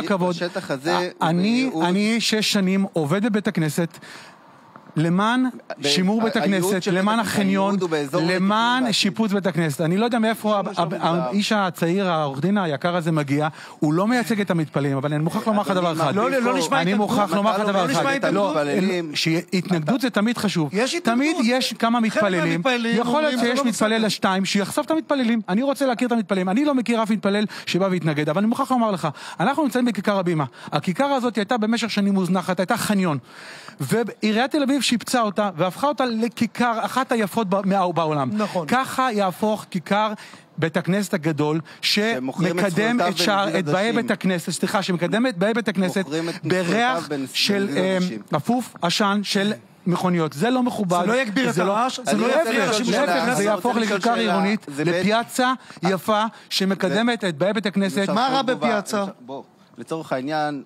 אני 6 שנים עובד בבית הכנסת, למען שימור בית הכנסת, למען החניון, למען שיפוץ בית הכנסת. אני לא יודע מאיפה האיש הצעיר, העורך דין היקר הזה מגיע, הוא לא מייצג את המתפללים, אבל אני מוכרח לומר לך דבר אחד. אני מוכרח לומר לך דבר אחד. התנגדות זה תמיד חשוב. תמיד יש כמה מתפללים. יכול להיות שיש מתפלל לשתיים שיחשוף את המתפללים. אני רוצה להכיר את המתפללים. אני לא מכיר אף מתפלל שבא והתנגד, אבל אני מוכרח לומר לך, אנחנו נמצאים בכיכר הבימה. הכיכר הזאת הייתה במשך שנים מוזנחת, הייתה חניון. ועיריית תל אביב שיפצה אותה והפכה אותה לכיכר אחת היפות בעולם. נכון. ככה יהפוך כיכר בית הכנסת הגדול שמקדם את באי בית הכנסת, סליחה, שמקדם את באי בית הכנסת בריח של אפוף עשן של מכוניות. זה לא מכובד. זה לא יגביר את הרעש, זה לא יגביר, זה יהפוך לכיכר עירונית, לפיאצה יפה שמקדמת את באי בית הכנסת. מה רע בפיאצה? לצורך העניין,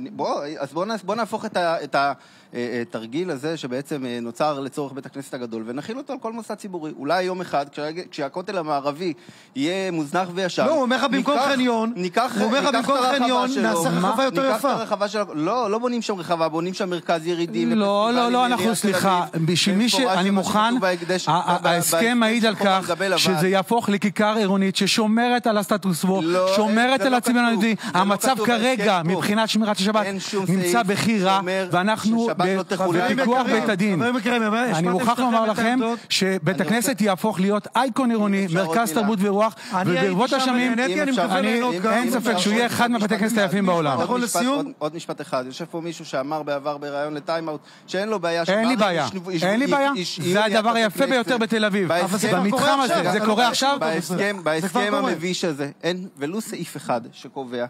בוא נהפוך את התרגיל הזה שבעצם נוצר לצורך בית הכנסת הגדול ונכיל אותו על כל מוסד ציבורי. אולי יום אחד, כשהכותל המערבי יהיה מוזנח וישר, לא, הוא אומר לך במקום חניון, נעשה רחבה יותר יפה. לא בונים שם רחבה, בונים שם מרכז ירידים. לא, אנחנו סליחה, בשביל מי שאני מוכן, ההסכם מעיד על כך שזה יהפוך לכיכר עירונית ששומרת על הסטטוס קוו, שומרת על הצביון היהודי. המצב כרגע, מבחינת שמירת השבת, נמצא בחירה, ואנחנו בפיקוח בית הדין. אני מוכרח לומר לכם שבית הכנסת יהפוך להיות אייקון עירוני, מרכז תרבות ורוח, וברבות השנים אין ספק שהוא יהיה אחד מהבתי הכנסת היפים בעולם. עוד משפט אחד, יושב פה מישהו שאמר בעבר ברעיון לטיימאוט שאין לו בעיה. אין לי בעיה, זה הדבר היפה ביותר בתל אביב. במתחם הזה, זה קורה עכשיו. בהסכם המביש הזה אין ולו סעיף אחד שקובע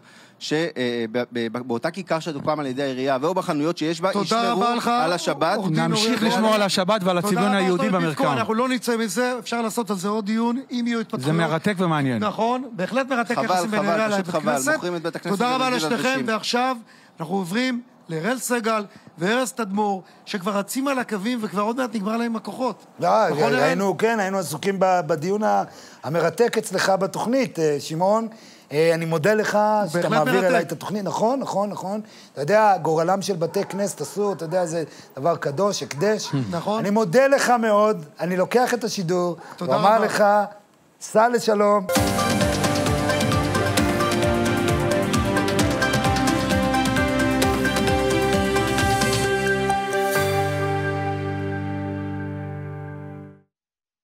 שבאותה כיכר שתוקם על ידי העירייה ואו בחנויות שיש בה ישמרו על השבת. נמשיך לשמור על השבת ועל הצביון היהודי במרקם. אנחנו לא נצא מזה, אפשר לעשות על זה עוד דיון אם יהיו התפתחויות. זה מרתק ומעניין. נכון, בהחלט מרתק יחסים בין העירייה לבית הכנסת. תודה רבה לשניכם, ועכשיו אנחנו עוברים לאראל סגל וארז תדמור, שכבר רצים על הקווים וכבר עוד מעט נגמר להם הכוחות. היינו עסוקים בדיון המרתק אצלך בתוכנית, שמעון. אני מודה לך שאתה מעביר אליי את התוכנית. נכון. אתה יודע, גורלם של בתי כנסת עשו, אתה יודע, זה דבר קדוש, הקדש. נכון. אני מודה לך מאוד, אני לוקח את השידור, ואומר לך, סע לשלום.